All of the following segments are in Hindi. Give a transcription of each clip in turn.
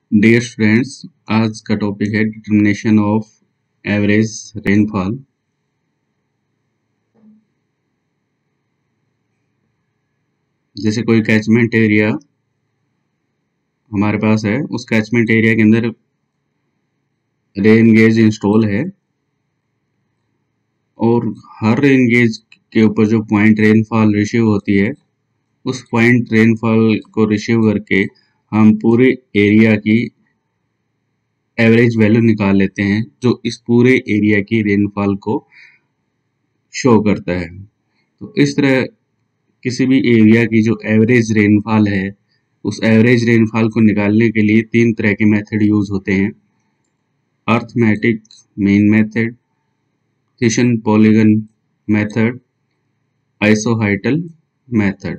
डियर स्टूडेंट्स, आज का टॉपिक है डिटर्मिनेशन ऑफ एवरेज रेनफॉल। जैसे कोई कैचमेंट एरिया हमारे पास है, उस कैचमेंट एरिया के अंदर रेन गेज इंस्टॉल है और हर रेन गेज के ऊपर जो पॉइंट रेनफॉल रिसीव होती है, उस पॉइंट रेनफॉल को रिसीव करके हम पूरे एरिया की एवरेज वैल्यू निकाल लेते हैं, जो इस पूरे एरिया की रेनफॉल को शो करता है। तो इस तरह किसी भी एरिया की जो एवरेज रेनफॉल है, उस एवरेज रेनफॉल को निकालने के लिए तीन तरह के मेथड यूज होते हैं: arithmetic mean method, Thiessen polygon method, isohyetal method.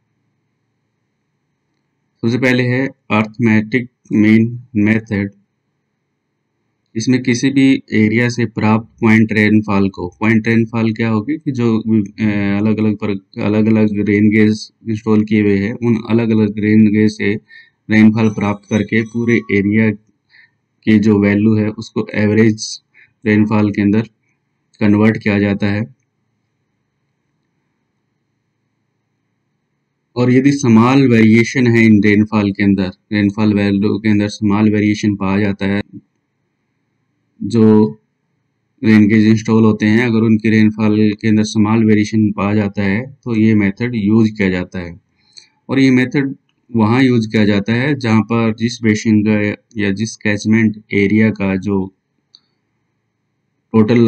सबसे पहले है अर्थमेटिक मीन मेथड। इसमें किसी भी एरिया से प्राप्त पॉइंट रेनफॉल क्या होगी कि जो अलग अलग रेन गेज इंस्टॉल किए हुए हैं, उन अलग अलग रेन गेज से रेनफॉल प्राप्त करके पूरे एरिया की जो वैल्यू है उसको एवरेज रेनफॉल के अंदर कन्वर्ट किया जाता है। और यदि स्मॉल वेरिएशन है इन रेनफॉल के अंदर, रेनफॉल वैल्यू के अंदर स्मॉल वेरिएशन पाया जाता है, जो रेन गेज इंस्टॉल होते हैं, अगर उनकी रेनफॉल के अंदर स्मॉल वेरिएशन पाया जाता है तो ये मेथड यूज किया जाता है। और ये मेथड वहाँ यूज किया जाता है जहाँ पर जिस बेसिन का या जिस कैचमेंट एरिया का जो टोटल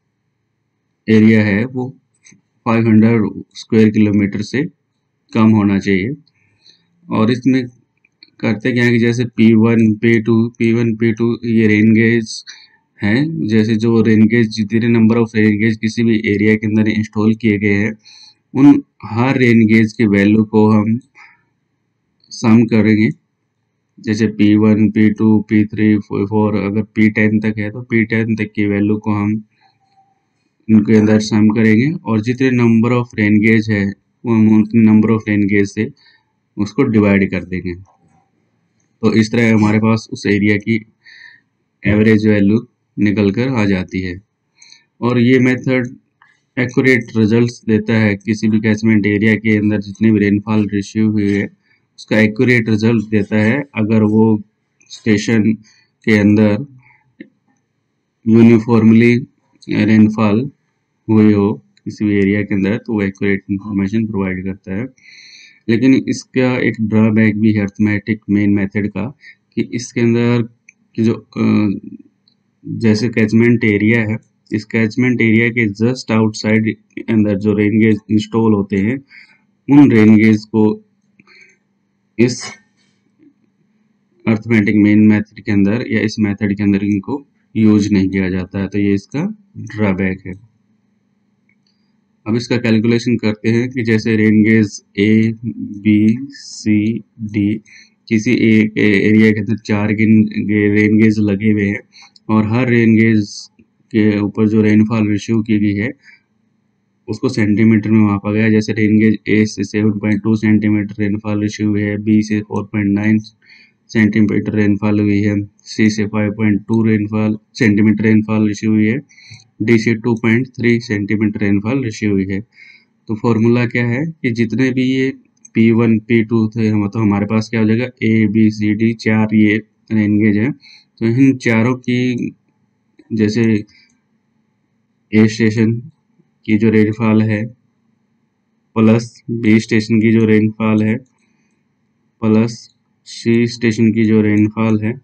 एरिया है वो 500 स्क्वायर किलोमीटर से कम होना चाहिए। और इसमें करते क्या है कि जैसे P1, P2 ये रेन गेज हैं। जैसे जो रेन गेज, जितने नंबर ऑफ रेन गेज किसी भी एरिया के अंदर इंस्टॉल किए गए हैं, उन हर रेन गेज की वैल्यू को हम सम करेंगे। जैसे P1, P2, P3, P4, अगर P10 तक है तो P10 तक की वैल्यू को हम उनके अंदर सम करेंगे और जितने नंबर ऑफ रेन गेज है वो हम उतने नंबर ऑफ रेन गेज से उसको डिवाइड कर देंगे। तो इस तरह हमारे पास उस एरिया की एवरेज वैल्यू निकल कर आ जाती है। और ये मेथड एक्यूरेट रिजल्ट्स देता है। किसी भी कैचमेंट एरिया के अंदर जितनी भी रेनफॉल रिसीव हुई है उसका एक्यूरेट रिजल्ट देता है। अगर वो स्टेशन के अंदर यूनिफॉर्मली रेनफॉल हुई हो किसी भी एरिया के अंदर, तो वो एक्यूरेट इंफॉर्मेशन प्रोवाइड करता है। लेकिन इसका एक ड्रॉबैक भी है अर्थमेटिक मेन मेथड का, कि इसके अंदर की जो जैसे कैचमेंट एरिया है, इस कैचमेंट एरिया के जस्ट आउटसाइड अंदर जो रेन गेज इंस्टॉल होते हैं, उन रेन गेज को इस अर्थमेटिक मेन मेथड के अंदर या इस मेथड के अंदर इनको यूज नहीं किया जाता है। तो ये इसका ड्रॉबैक है। अब इसका कैलकुलेशन करते हैं कि जैसे rain gauge A, B, C, D, किसी एक एरिया के अंदर 4 रेन गेज लगे हुए हैं और हर रेन गेज के ऊपर जो रेनफॉल रिसीव की गई है उसको सेंटीमीटर में मापा गया। जैसे रेन गेज A से 7.2 सेंटीमीटर रेनफॉल रिसीव हुई है, B से 4.9 सेंटीमीटर रेनफॉल हुई है, C से 5.2 सेंटीमीटर रेनफॉल रिसीव हुई है, D से 2.3 सेंटीमीटर रेनफॉल रिसीव हुई है। तो फॉर्मूला क्या है कि जितने भी ये P1, P2 थे, तो हमारे पास क्या हो जाएगा, A, B, C, D 4 ये रेन गेज है। तो इन चारों की जैसे A स्टेशन की जो रेनफॉल है प्लस B स्टेशन की जो रेनफॉल है प्लस C स्टेशन की जो रेनफॉल है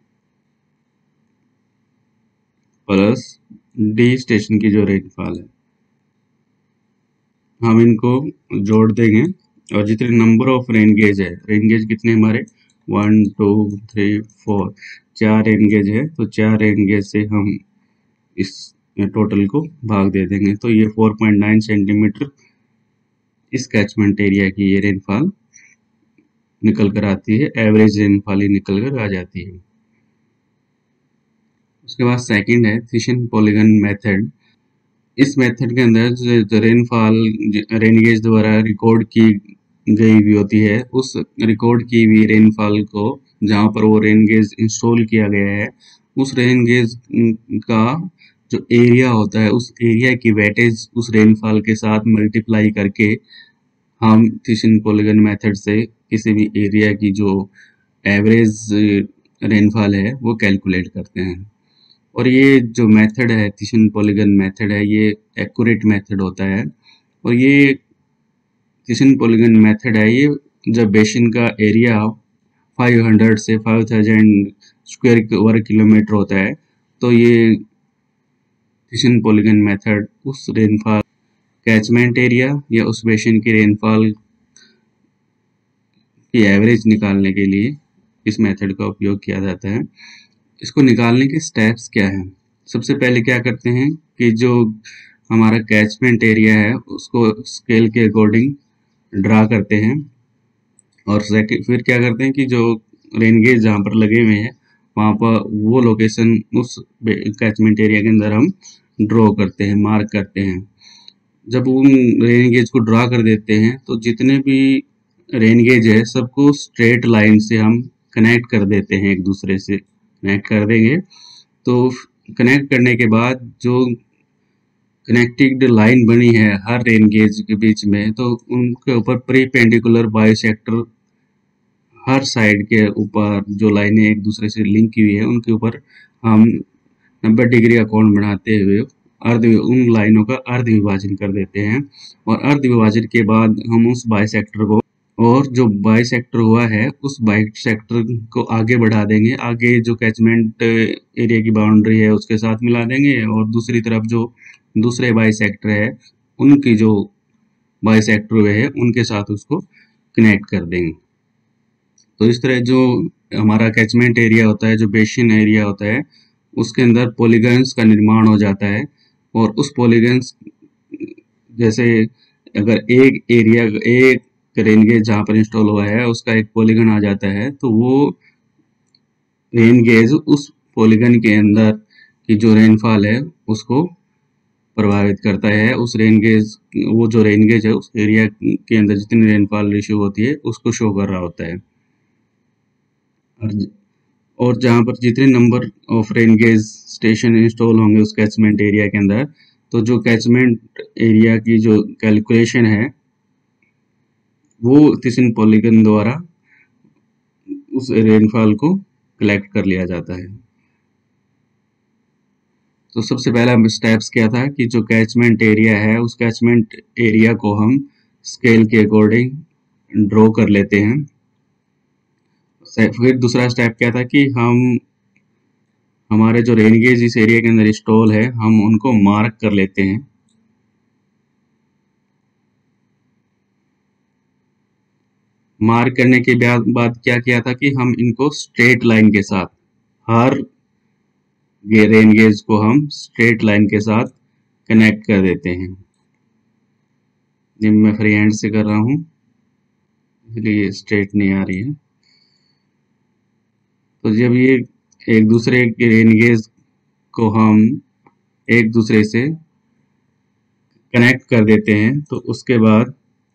प्लस D स्टेशन की जो रेनफॉल है, हम इनको जोड़ देंगे। और जितने नंबर ऑफ रेन गेज है, रेन गेज कितने हमारे 1, 2, 3, 4, 4 रेन गेज है, तो 4 रेन गेज से हम इस टोटल को भाग दे देंगे। तो ये 4.9 सेंटीमीटर इस कैचमेंट एरिया की ये रेनफॉल निकल कर आती है, एवरेज रेनफॉल ही निकल कर आ जाती है। उसके बाद सेकंड है थिसन पॉलीगन मेथड। इस मेथड के अंदर रेनफॉल रेन गेज द्वारा रिकॉर्ड की गई हुई होती है, उस रिकॉर्ड की हुई रेनफॉल को जहाँ पर वो रेन गेज इंस्टॉल किया गया है, उस रेन गेज का जो एरिया होता है, उस एरिया की वेटेज उस रेनफॉल के साथ मल्टीप्लाई करके हम थिसन पॉलीगन मेथड से किसी भी एरिया की जो एवरेज रेनफॉल है वो कैलकुलेट करते हैं। और ये जो मेथड है, थिसन पॉलीगन मेथड है, ये एक्यूरेट मेथड होता है। और ये थिसन पॉलीगन मेथड है, ये जब बेसिन का एरिया 500 से 5000 स्क्वायर वर्ग किलोमीटर होता है, तो ये थिसन पॉलीगन मेथड उस रेनफॉल कैचमेंट एरिया या उस बेसिन की रेनफॉल की एवरेज निकालने के लिए इस मेथड का उपयोग किया जाता है। इसको निकालने के स्टेप्स क्या हैं? सबसे पहले क्या करते हैं कि जो हमारा कैचमेंट एरिया है उसको स्केल के अकॉर्डिंग ड्रा करते हैं, और फिर क्या करते हैं कि जो रेन गेज जहाँ पर लगे हुए हैं वहाँ पर वो लोकेशन उस कैचमेंट एरिया के अंदर हम ड्रॉ करते हैं, मार्क करते हैं। जब उन रेन गेज को ड्रा कर देते हैं तो जितने भी रेन गेज है सबको स्ट्रेट लाइन से हम कनेक्ट कर देते हैं, एक दूसरे से कनेक्ट कर देंगे। तो कनेक्ट करने के बाद जो कनेक्टिंग लाइन बनी है हर रेन गेज के बीच में, तो उनके ऊपर परपेंडिकुलर बाइसेक्टर हर साइड के ऊपर जो लाइनें एक दूसरे से लिंक की हुई है उनके ऊपर हम 90 डिग्री का कोण बनाते हुए उन लाइनों का अर्ध विभाजन कर देते हैं। और अर्ध विभाजन के बाद हम उस बाइसेक्टर को, और जो बाइसेक्टर हुआ है उस बाइसेक्टर को आगे बढ़ा देंगे, आगे जो कैचमेंट एरिया की बाउंड्री है उसके साथ मिला देंगे, और दूसरी तरफ जो दूसरे बाइसेक्टर है उनकी जो बाइसेक्टर हुए हैं उनके साथ उसको कनेक्ट कर देंगे। तो इस तरह जो हमारा कैचमेंट एरिया होता है, जो बेसिन एरिया होता है, उसके अंदर पॉलीगन्स का निर्माण हो जाता है। और उस पॉलीगन्स जैसे अगर एक एरिया, एक रेन गेज जहाँ पर इंस्टॉल हुआ है उसका एक पॉलीगन आ जाता है, तो वो रेन गेज उस पॉलीगन के अंदर की जो रेनफॉल है उसको प्रभावित करता है। उस रेन गेज, वो जो रेन गेज है उस एरिया के अंदर जितनी रेनफॉल रिसीव होती है उसको शो कर रहा होता है। और जहाँ पर जितने number of rain gauge station install होंगे उस कैचमेंट एरिया के अंदर, तो जो कैचमेंट एरिया की जो कैलकुलेशन है वो थिसन पॉलीगन द्वारा उस रेनफॉल को कलेक्ट कर लिया जाता है। तो सबसे पहला स्टेप्स क्या था कि जो कैचमेंट एरिया है उस कैचमेंट एरिया को हम स्केल के अकॉर्डिंग ड्रॉ कर लेते हैं। फिर दूसरा स्टेप क्या था कि हम हमारे जो रेन गेज इस एरिया के अंदर इंस्टॉल है हम उनको मार्क कर लेते हैं। मार्क करने के बाद क्या किया था कि हम इनको स्ट्रेट लाइन के साथ, हर रेन गेज को हम स्ट्रेट लाइन के साथ कनेक्ट कर देते हैं। जिन मैं फ्री हैंड से कर रहा हूँ इसलिए स्ट्रेट नहीं आ रही है। तो जब ये एक दूसरे के रेन गेज को हम एक दूसरे से कनेक्ट कर देते हैं तो उसके बाद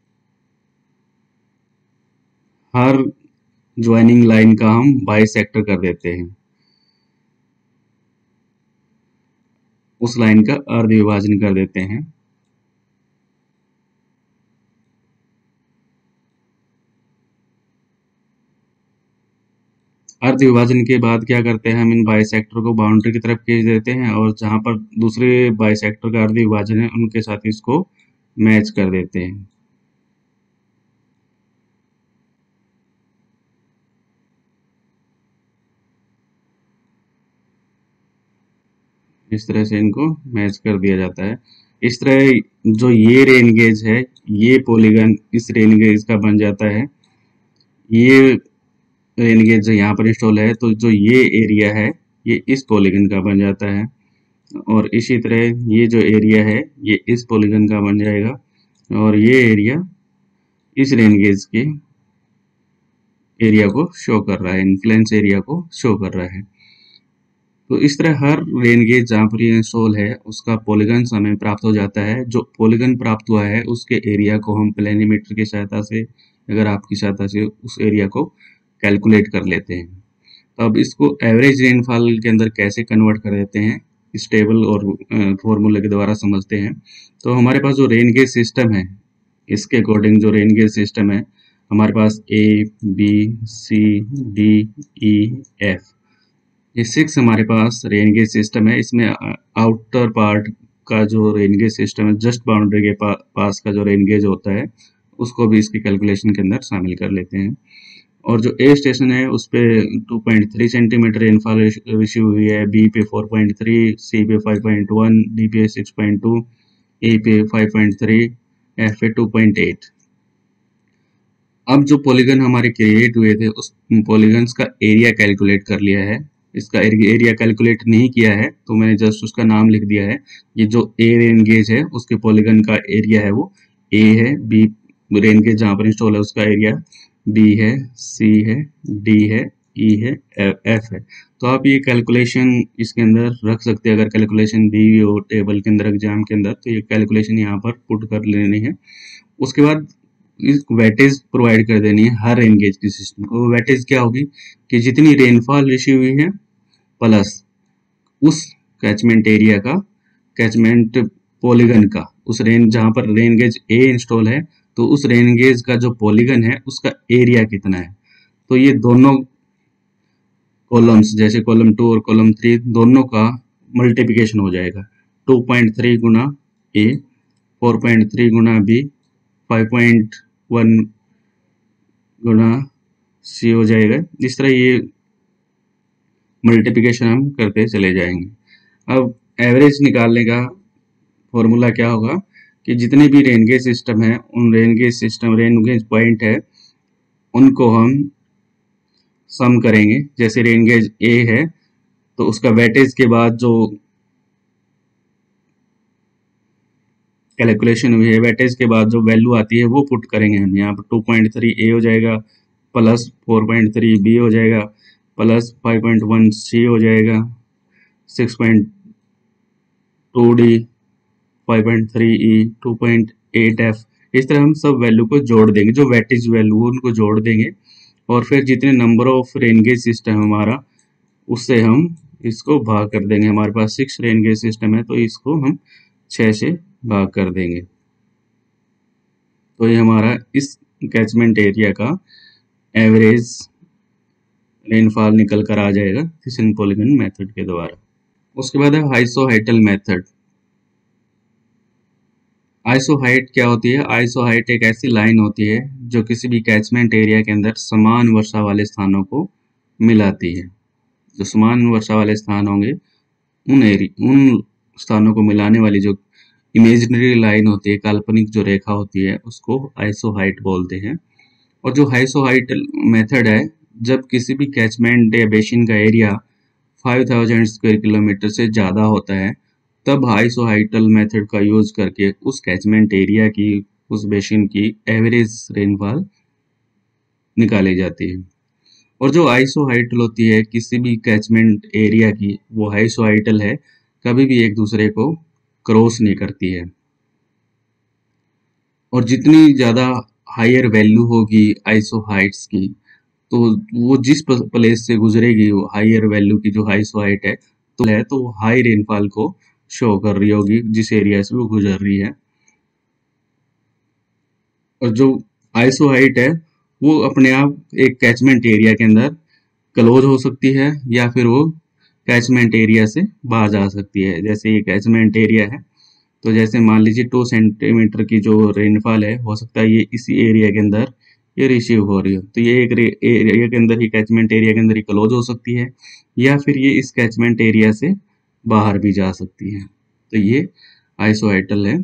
हर ज्वाइनिंग लाइन का हम बाइसेक्टर कर देते हैं, उस लाइन का अर्ध विभाजन कर देते हैं। अर्ध विभाजन के बाद क्या करते हैं, हम इन बाइसेक्टर को बाउंड्री की तरफ खींच देते हैं, और जहां पर दूसरे बाइसेक्टर का अर्ध विभाजन है उनके साथ इसको मैच कर देते हैं। इस तरह से इनको मैच कर दिया जाता है। इस तरह जो ये रेन गेज है, ये पॉलीगन इस रेन गेज का बन जाता है। ये रेन गेज जो यहाँ पर इंस्टॉल है तो जो ये एरिया है ये इस पॉलीगन का बन जाता है, और इसी तरह ये जो एरिया है ये इस पॉलीगन का बन जाएगा, और ये एरिया इस रेन गेज के एरिया को शो कर रहा है, इन्फ्लुएंस एरिया को शो कर रहा है। तो इस तरह हर रेन गेज जहाँ पर ये इंस्टॉल है उसका पॉलीगन हमें प्राप्त हो जाता है। जो पॉलीगन प्राप्त हुआ है उसके एरिया को हम प्लेनीमीटर की सहायता से अगर आपकी सहायता से उस एरिया को कैलकुलेट कर लेते हैं। तो अब इसको एवरेज रेनफॉल के अंदर कैसे कन्वर्ट कर देते हैं, इस टेबल और फॉर्मूले के द्वारा समझते हैं। तो हमारे पास जो रेन गेज सिस्टम है, इसके अकॉर्डिंग जो रेन गेज सिस्टम है, हमारे पास A B C D E F, ये 6 हमारे पास रेन गेज सिस्टम है। इसमें आउटर पार्ट का जो रेन गेज सिस्टम है, जस्ट बाउंड्री के पास का जो रेन गेज होता है, उसको भी इसकी कैलकुलेशन के अंदर शामिल कर लेते हैं। और जो ए स्टेशन है उस पे 2.3 सेंटीमीटर रेनफॉल रिसीव हुई है, बी पे 4.3, सी पे 5.1, डी पे 6.2, ए पे 5.3, एफ पे 2.8। अब जो पॉलीगन हमारे क्रिएट हुए थे उस पॉलीगन्स का एरिया कैलकुलेट कर लिया है। इसका एरिया कैलकुलेट नहीं किया है तो मैंने जस्ट उसका नाम लिख दिया है। ये जो ए रेन गेज है उसके पॉलीगन का एरिया है वो ए है, बी रेन गेज जहाँ पर इंस्टॉल है उसका एरिया बी है, सी है, डी है, ई है, एफ है। तो आप ये कैलकुलेशन इसके अंदर रख सकते हैं। अगर कैलकुलेशन दी हुई हो टेबल के अंदर एग्जाम के अंदर तो ये कैलकुलेशन यहाँ पर पुट कर लेनी है। उसके बाद वेटेज प्रोवाइड कर देनी है हर रेन गेज की सिस्टम को। वेटेज क्या होगी कि जितनी रेनफॉल रिसीव हुई है प्लस उस कैचमेंट एरिया का, कैचमेंट पॉलीगन का, उस रेन जहां पर रेन गेज ए इंस्टॉल है तो उस रेन गेज का जो पॉलीगन है उसका एरिया कितना है। तो ये दोनों कॉलम्स, जैसे कॉलम 2 और कॉलम 3, दोनों का मल्टीप्लिकेशन हो जाएगा। 2.3 गुना ए, 4.3 गुना बी, 5.1 गुना सी हो जाएगा। इस तरह ये मल्टीप्लिकेशन हम करते चले जाएंगे। अब एवरेज निकालने का फॉर्मूला क्या होगा कि जितने भी रेन गेज सिस्टम है उन रेन गेज पॉइंट है उनको हम सम करेंगे। जैसे रेन गेज ए है तो उसका वेटेज के बाद जो कैलकुलेशन हुई है, वेटेज के बाद जो वैल्यू आती है वो पुट करेंगे हम। यहाँ पर 2.3 ए हो जाएगा, प्लस 4.3 बी हो जाएगा, प्लस 5.1 सी हो जाएगा, 6.2 डी, 5.3 ई, 2.8 एफ। इस तरह हम सब वैल्यू को जोड़ देंगे, जो वेटेज वैल्यू उनको जोड़ देंगे और फिर जितने number of rain gauge system हमारा उससे हम इसको भाग कर देंगे। हमारे पास 6 रेन गेज सिस्टम है तो इसको हम 6 से भाग कर देंगे। तो ये हमारा इस कैचमेंट एरिया का एवरेज रेनफॉल निकल कर आ जाएगा थिसन पॉलीगन मेथड के द्वारा। उसके बाद है आइसोहाइटल मेथड। आइसोहाइट क्या होती है? आइसोहाइट एक ऐसी लाइन होती है जो किसी भी कैचमेंट एरिया के अंदर समान वर्षा वाले स्थानों को मिलाती है। जो समान वर्षा वाले स्थान होंगे उन स्थानों को मिलाने वाली जो इमेजिनरी लाइन होती है, काल्पनिक जो रेखा होती है, उसको आइसोहाइट बोलते हैं। और जो आइसोहाइट मेथड है, जब किसी भी कैचमेंट या बेसिन का एरिया 5000 स्क्वायर किलोमीटर से ज़्यादा होता है तब आइसोहाइटल मेथड का यूज करके उस कैचमेंट एरिया की, उस बेसिन की एवरेज रेनफॉल निकाली जाती है। और जो आइसोहाइटल होती है किसी भी कैचमेंट एरिया की, वो आइसोहाइटल है, कभी भी एक दूसरे को क्रॉस नहीं करती है। और जितनी ज़्यादा हायर वैल्यू होगी आइसोहाइट्स की तो वो जिस प्लेस से गुजरेगी, वो हायर वैल्यू की जो आइसोहाइट है तो वो हाई रेनफॉल को शो कर रही होगी जिस एरिया से वो गुजर रही है। और जो आइसोहाइट है वो अपने आप एक कैचमेंट एरिया के अंदर क्लोज हो सकती है या फिर वो कैचमेंट एरिया से बाहर जा सकती है। जैसे ये कैचमेंट एरिया है तो जैसे मान लीजिए 2 सेंटीमीटर की जो रेनफॉल है, हो सकता है ये इसी एरिया के अंदर ये रिसीव हो रही हो, तो ये एक एरिया के अंदर ही, कैचमेंट एरिया के अंदर ही क्लोज हो सकती है या फिर ये इस कैचमेंट एरिया से बाहर भी जा सकती है। तो ये आइसोहाइटल है।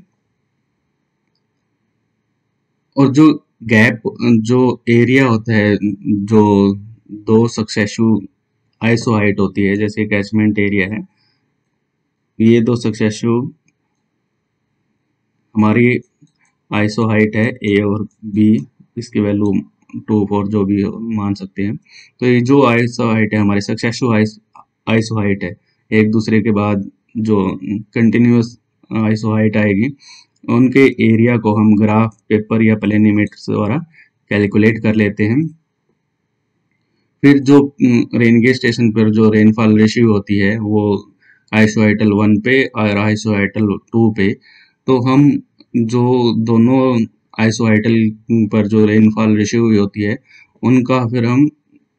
और जो गैप, जो एरिया होता है, जो दो सक्सेसिव आइसोहाइट होती है, जैसे कैचमेंट एरिया है, ये दो सक्सेसिव हमारी आइसोहाइट है ए और बी, इसकी वैल्यू 2 4 जो भी मान सकते हैं। तो ये जो आइसोहाइट है हमारे सक्सेसिव आइसोहाइट है, एक दूसरे के बाद जो कंटिन्यूअस आइसोहाइट आएगी, उनके एरिया को हम ग्राफ पेपर या प्लेनीमीटर द्वारा कैलकुलेट कर लेते हैं। फिर जो रेनगेज स्टेशन पर जो रेनफॉल रेशियो होती है वो आइसोहाइटल 1 पे और आइसोहाइटल 2 पे, तो हम जो दोनों आइसोहाइटल पर जो रेनफॉल रेशियो होती है उनका फिर हम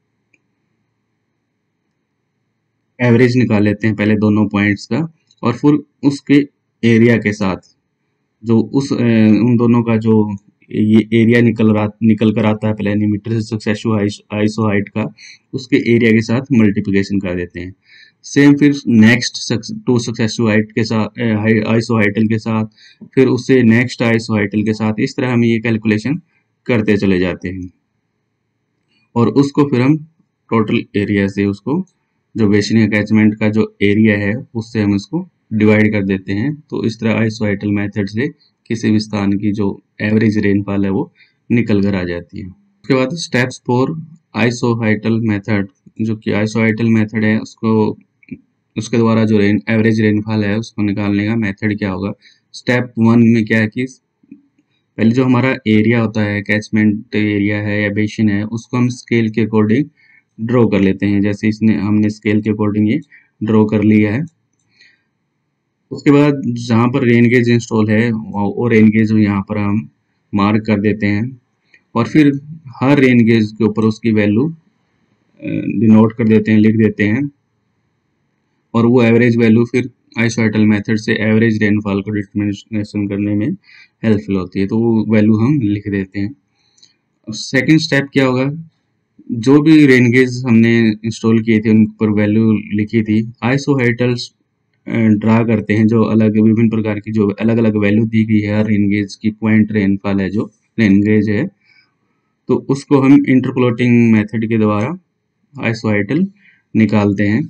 एवरेज निकाल लेते हैं पहले दोनों पॉइंट्स का, और फिर उसके एरिया के साथ जो उन दोनों का जो ये एरिया निकल कर आता है प्लेनिमीटर से सक्सेसिव आइसोहाइट का, उसके एरिया के साथ मल्टीप्लिकेशन कर देते हैं। सेम फिर नेक्स्ट टू सक्सेसिव हाइट के साथ आइसोहाइटल के साथ, फिर उससे नेक्स्ट आइसोहाइटल के साथ, इस तरह हम ये कैलकुलेशन करते चले जाते हैं और उसको फिर हम टोटल एरिया से उसको जो बेसिन कैचमेंट का जो एरिया है उससे हम इसको डिवाइड कर देते हैं। तो इस तरह आइसोहाइटल मेथड से किसी भी स्थान की जो एवरेज रेनफॉल है वो निकल कर आ जाती है। उसके बाद स्टेप्स फॉर आइसोहाइटल मेथड, जो कि आइसोहाइटल मेथड है उसको उसके द्वारा जो एवरेज रेनफॉल है उसको निकालने का मेथड क्या होगा। स्टेप 1 में क्या है कि पहले जो हमारा एरिया होता है, कैचमेंट एरिया है या बेसिन है, उसको हम स्केल के अकॉर्डिंग ड्रॉ कर लेते हैं। जैसे इसने हमने स्केल के अकॉर्डिंग ये ड्रॉ कर लिया है। उसके बाद जहाँ पर रेन गेज इंस्टॉल है वो रेन गेज यहाँ पर हम मार्क कर देते हैं और फिर हर रेन गेज के ऊपर उसकी वैल्यू डिनोट कर देते हैं, लिख देते हैं, और वो एवरेज वैल्यू फिर आइसोहाइटल मेथड से एवरेज रेनफॉल को डिटरमिनेशन करने में हेल्पफुल होती है, तो वो वैल्यू हम लिख देते हैं। सेकंड स्टेप क्या होगा, जो भी रेन गेज हमने इंस्टॉल किए थे उन पर वैल्यू लिखी थी, आइसोहाइटल्स ड्रा करते हैं जो अलग विभिन्न प्रकार की जो अलग अलग वैल्यू दी गई है हर रेन गेज की, पॉइंट रेनफॉल है जो रेन गेज है, तो उसको हम इंटरपोलेटिंग मेथड के द्वारा आइसोहाइटल निकालते हैं।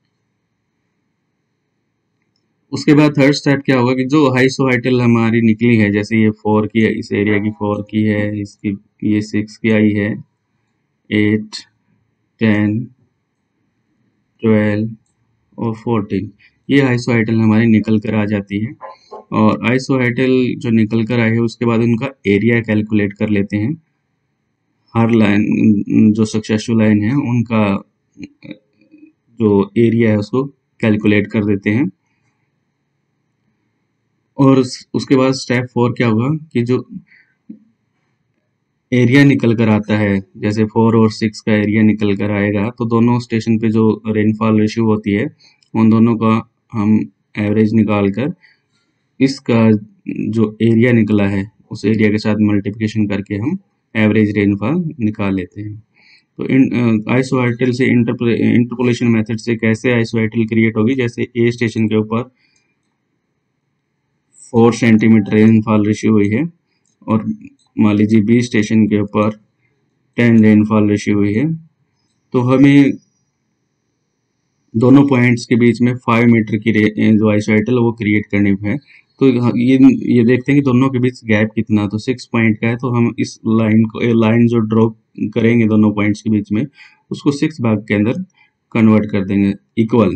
उसके बाद थर्ड स्टेप क्या होगा कि जो आइसोहाइटल हमारी निकली है, जैसे ये 4 की है, इस एरिया की 4 की है, इसकी ये 6 की आई है, 8, 10, 12 और 14, ये आइसोहाइटल हमारी निकल कर आ जाती है। और आइसोहाइटल जो निकल कर आए हैं उसके बाद उनका एरिया कैलकुलेट कर लेते हैं। हर लाइन जो सक्सेसफुल लाइन है उनका जो एरिया है उसको कैलकुलेट कर देते हैं। और उसके बाद स्टेप 4 क्या होगा कि जो एरिया निकल कर आता है, जैसे 4 और 6 का एरिया निकल कर आएगा, तो दोनों स्टेशन पे जो रेनफॉल रेशियो होती है उन दोनों का हम एवरेज निकाल कर इसका जो एरिया निकला है उस एरिया के साथ मल्टीप्लिकेशन करके हम एवरेज रेनफॉल निकाल लेते हैं। तो इन आइसोहाइटल से इंटरपोलेशन मेथड से कैसे आइसोहाइटल क्रिएट होगी, जैसे ए स्टेशन के ऊपर 4 सेंटीमीटर रेनफॉल रेशियो हुई है और मान लीजिए बी स्टेशन के ऊपर 10 रेनफॉल रेशियो हुई है, तो हमें दोनों पॉइंट्स के बीच में 5 मीटर की जो आइसोहाइटल वो क्रिएट करनी है। तो ये देखते हैं कि दोनों के बीच गैप कितना, तो 6 पॉइंट का है, तो हम इस लाइन जो ड्रॉ करेंगे दोनों पॉइंट्स के बीच में उसको 6 भाग के अंदर कन्वर्ट कर देंगे इक्वल।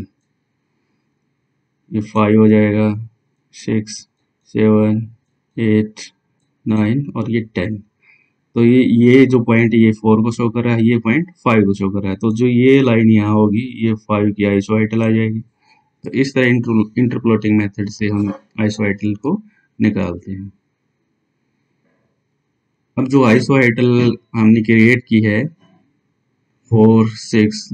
ये 5 हो जाएगा, 6, 7, 8, 9 और ये 10। तो ये जो पॉइंट ये 4 को शो कर रहा है, ये पॉइंट 5 को शो कर रहा है, तो जो ये लाइन यहाँ होगी ये 5 की आइसोहाइटल आ जाएगी। तो इस तरह इंटरपोलेटिंग मेथड से हम आइसोहाइटल को निकालते हैं। अब जो आइसोहाइटल हमने क्रिएट की है 4, 6,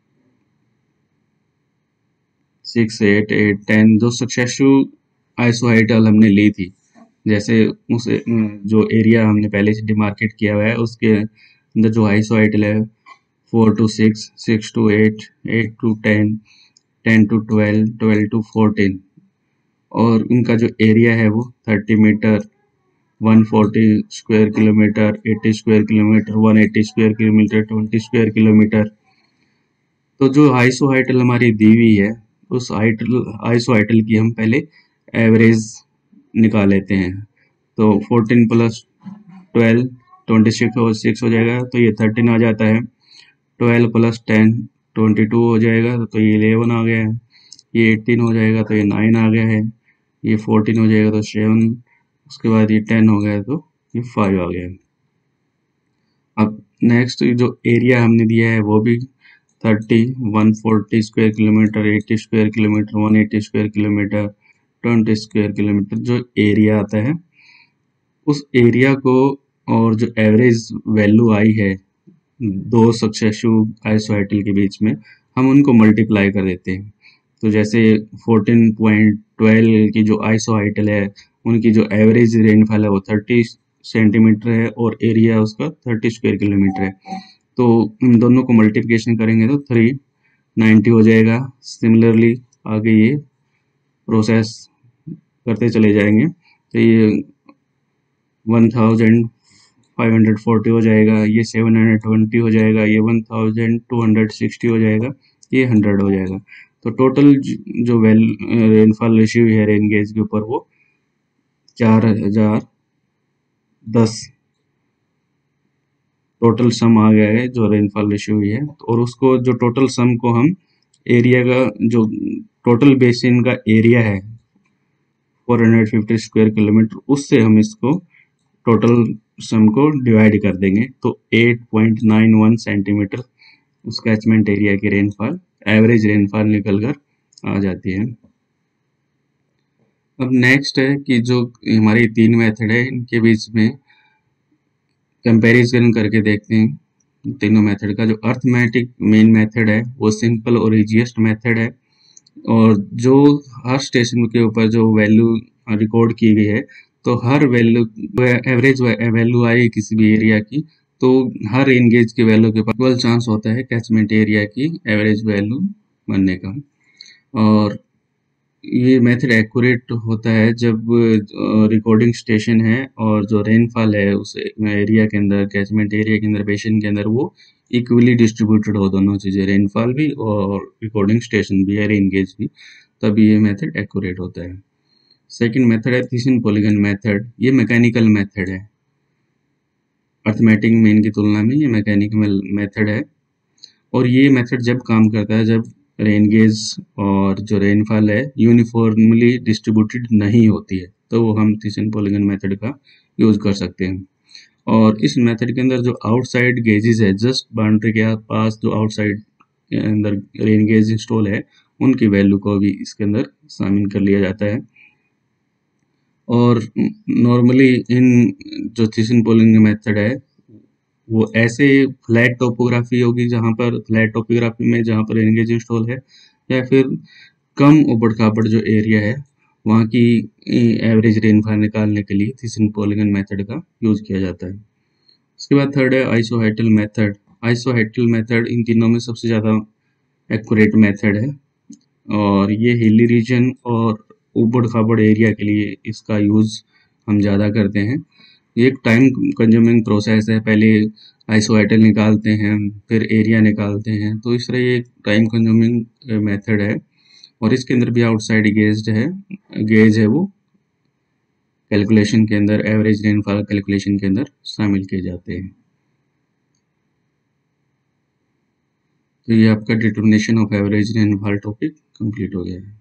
8, 10 जो सक्सेसिव आइसोहाइटल हमने ली थी, जैसे उस जो एरिया हमने पहले से डिमार्केट किया हुआ है उसके अंदर जो आइसोहाइटल है 4 to 6, 6 to 8, 8 to 10, 10 to 12, 12 to 14, और उनका जो एरिया है वो 30 metre, 140 square kilometre, 80 square kilometre, 180 square kilometre, 20 square kilometre. तो जो आइसोहाइटल हमारी दी हुई है उस आइसोहाइटल की हम पहले एवरेज निकाल लेते हैं। तो 14 प्लस 12, 26 हो जाएगा, तो ये 13 आ जाता है। 12 प्लस 10, 22 हो जाएगा, तो ये 11 आ गया है। ये 18 हो जाएगा तो ये 9 आ गया है। ये 14 हो जाएगा तो 7, उसके बाद ये 10 हो गया तो ये 5 आ गया है। अब नेक्स्ट जो एरिया हमने दिया है वो भी 30, 140 square kilometre, 80 square kilometre, 180 square kilometre, 20 square kilometre जो एरिया आता है उस एरिया को, और जो एवरेज वैल्यू आई है दो सक्सेसिव आइसोहेटल के बीच में, हम उनको मल्टीप्लाई कर देते हैं। तो जैसे 14.12 की जो आइसोहेटल है उनकी जो एवरेज रेनफॉल है वो 30 सेंटीमीटर है और एरिया उसका 30 स्क्वायर किलोमीटर है। तो इन दोनों को मल्टीप्लिकेशन करेंगे तो 390 हो जाएगा। सिमिलरली आगे ये प्रोसेस करते चले जाएंगे तो ये 1540 हो जाएगा, ये 720 हो जाएगा, ये 1260 हो जाएगा, ये 100 हो जाएगा। तो टोटल जो रेनफॉल रेशियो है रेन गेज के ऊपर वो 4010 टोटल सम आ गया है जो रेनफॉल रेशियो हुई है। और उसको जो टोटल सम को हम एरिया का जो टोटल बेसिन का एरिया है 450 स्क्वायर किलोमीटर, उससे हम इसको टोटल सम को डिवाइड कर देंगे तो 8.91 सेंटीमीटर उस कैचमेंट एरिया की रेनफॉल एवरेज रेनफॉल निकल कर आ जाती है। अब नेक्स्ट है कि जो हमारी तीन मेथड है इनके बीच में कंपैरिजन करके देखते हैं तीनों मेथड का। जो अर्थमेटिक मेन मेथड है वो सिंपल और इजीएस्ट मेथड है, और जो हर स्टेशन के ऊपर जो वैल्यू रिकॉर्ड की गई है तो हर वैल्यू एवरेज वैल्यू आई किसी भी एरिया की तो हर एनगेज की वैल्यू के पास इक्वल चांस होता है कैचमेंट एरिया की एवरेज वैल्यू बनने का। और ये मेथड एक्यूरेट होता है जब रिकॉर्डिंग स्टेशन है और जो रेनफॉल है उस एरिया के अंदर कैचमेंट एरिया के अंदर बेसिन के अंदर वो इक्वली डिस्ट्रीब्यूटेड हो, दोनों चीज़ें रेनफॉल भी और रिकॉर्डिंग स्टेशन भी है रेन गेज भी, तब ये मेथड एक्यूरेट होता है। सेकंड मेथड है थिसन पॉलीगन मेथड। ये मैकेनिकल मेथड है, अर्थमेटिक मेन की तुलना में ये मैकेनिकल मेथड है। और ये मेथड जब काम करता है जब रेन गेज और जो रेनफॉल है यूनिफॉर्मली डिस्ट्रीब्यूटेड नहीं होती है, तो वो हम थिसन पॉलीगन मेथड का यूज़ कर सकते हैं। और इस मेथड के अंदर जो आउटसाइड गेजेस है जस्ट बाउंड्री के पास जो आउटसाइड के अंदर रेन गेज इंस्टॉल है उनकी वैल्यू को भी इसके अंदर शामिल कर लिया जाता है। और नॉर्मली इन जो थिसन पॉलीगन मेथड है वो ऐसे फ्लैट टोपोग्राफी होगी जहाँ पर फ्लैट टोपोग्राफी में जहाँ पर रेन गेज इंस्टॉल है, या फिर कम उबड़ खाबड़ जो एरिया है वहाँ की एवरेज रेनफॉल निकालने के लिए थिसन पॉलीगन मेथड का यूज़ किया जाता है। उसके बाद थर्ड है आइसोहेटल मेथड। आइसोहेटल मेथड इन तीनों में सबसे ज़्यादा एक्यूरेट मेथड है, और ये हिली रीजन और उबड़ खाबड़ एरिया के लिए इसका यूज़ हम ज़्यादा करते हैं। ये एक टाइम कंज्यूमिंग प्रोसेस है, पहले आइसोहेटल निकालते हैं फिर एरिया निकालते हैं, तो इस तरह ये टाइम कंज्यूमिंग मेथड है। और इसके अंदर भी आउटसाइड गेज है वो कैलकुलेशन के अंदर एवरेज रेनफॉल कैलकुलेशन के अंदर शामिल किए जाते हैं। तो ये आपका determination of average rainfall topic complete हो गया है।